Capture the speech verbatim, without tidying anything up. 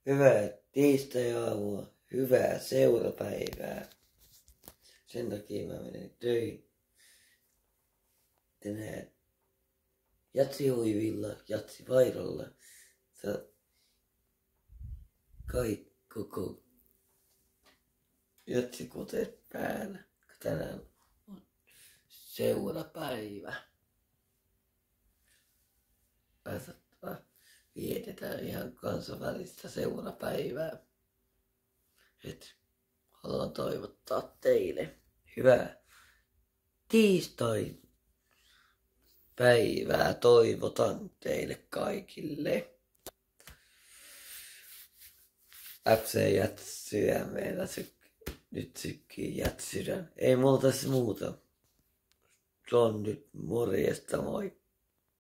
Hyvää tiistai-aamua, hyvää seurapäivää. Sen takia mä menen töihin tänään jatsihuivilla, jatsivairolla. Sä kai koko jatsikoteet päällä, kun tänään on seurapäivä. Päätetään, vietetään ihan kansainvälistä seurapäivää. Et haluan toivottaa teille hyvää tiistai päivää. Toivotan teille kaikille. F C Jätsyä meillä syk- nyt sykkii jätsydän. Ei mulla tässä muuta. Se on nyt morjesta, moi.